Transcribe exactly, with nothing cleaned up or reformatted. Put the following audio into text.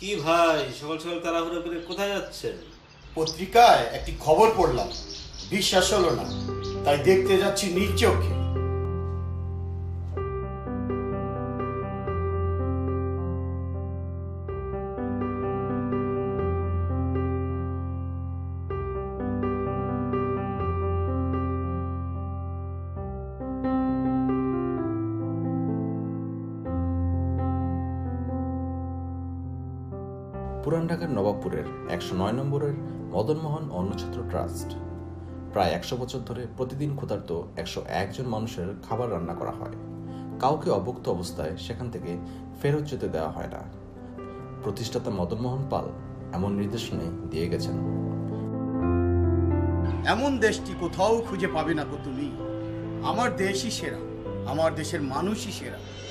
কি ভাই সকাল সকাল তাড়াহুড়ো করে কোথায় যাচ্ছেন? পত্রিকায় একটি খবর পড়লাম, বিশ্বাস হলো না, তাই দেখতে যাচ্ছি নিজ চোখে। পুরান ঢাকার নবাবপুরের একশো নয় নম্বরের মদনমোহন অন্নছত্র ট্রাস্ট। প্রায় একশো বছর ধরে প্রতিদিন ক্ষুধার্ত একশো একজন মানুষের খাবার রান্না করা হয়। কাউকে অভুক্ত অবস্থায় সেখান থেকে ফেরত যেতে দেওয়া হয় না। প্রতিষ্ঠাতা মদনমোহন পাল এমন নির্দেশনাই দিয়ে গেছেন। এমন দেশটি কোথাও খুঁজে পাবে না গো তুমি। আমার দেশই সেরা, আমার দেশের মানুষই সেরা।